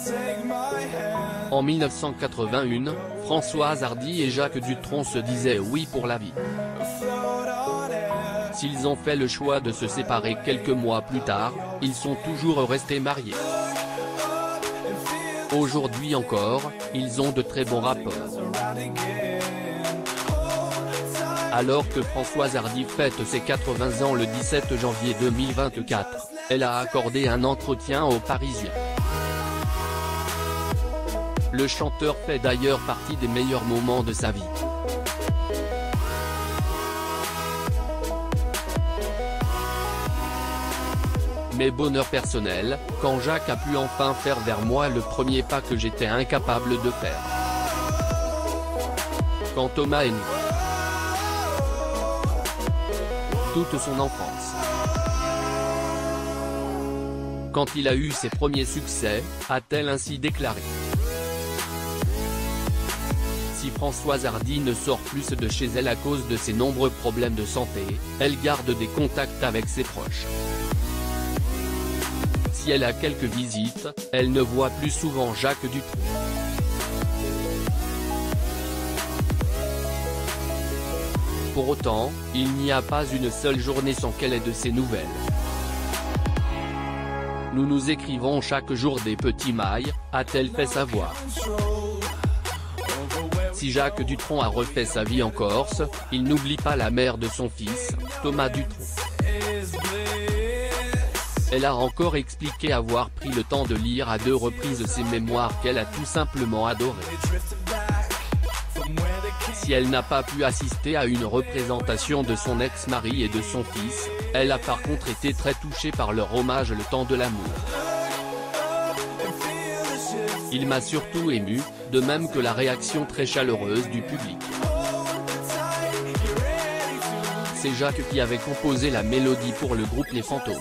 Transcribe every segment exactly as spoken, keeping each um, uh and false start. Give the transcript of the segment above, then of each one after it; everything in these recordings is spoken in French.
En mille neuf cent quatre-vingt-un, Françoise Hardy et Jacques Dutronc se disaient oui pour la vie. S'ils ont fait le choix de se séparer quelques mois plus tard, ils sont toujours restés mariés. Aujourd'hui encore, ils ont de très bons rapports. Alors que Françoise Hardy fête ses quatre-vingts ans le dix-sept janvier deux mille vingt-quatre, elle a accordé un entretien aux Parisiens. Le chanteur fait d'ailleurs partie des meilleurs moments de sa vie. Mais bonheur personnel, quand Jacques a pu enfin faire vers moi le premier pas que j'étais incapable de faire. Quand Thomas est né. Toute son enfance. Quand il a eu ses premiers succès, a-t-elle ainsi déclaré. Si Françoise Hardy ne sort plus de chez elle à cause de ses nombreux problèmes de santé, elle garde des contacts avec ses proches. Si elle a quelques visites, elle ne voit plus souvent Jacques Dutronc. Pour autant, il n'y a pas une seule journée sans qu'elle ait de ses nouvelles. Nous nous écrivons chaque jour des petits mails, a-t-elle fait savoir. Si Jacques Dutronc a refait sa vie en Corse, il n'oublie pas la mère de son fils, Thomas Dutronc. Elle a encore expliqué avoir pris le temps de lire à deux reprises ses mémoires qu'elle a tout simplement adorées. Si elle n'a pas pu assister à une représentation de son ex-mari et de son fils, elle a par contre été très touchée par leur hommage Le Temps de l'amour. Il m'a surtout ému, de même que la réaction très chaleureuse du public. C'est Jacques qui avait composé la mélodie pour le groupe Les Fantômes.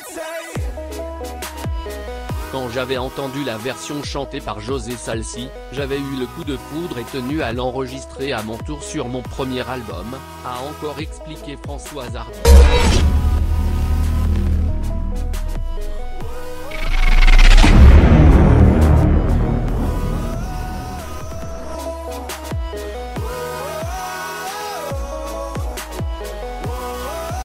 Quand j'avais entendu la version chantée par José Salsi, j'avais eu le coup de foudre et tenu à l'enregistrer à mon tour sur mon premier album, a encore expliqué Françoise Hardy.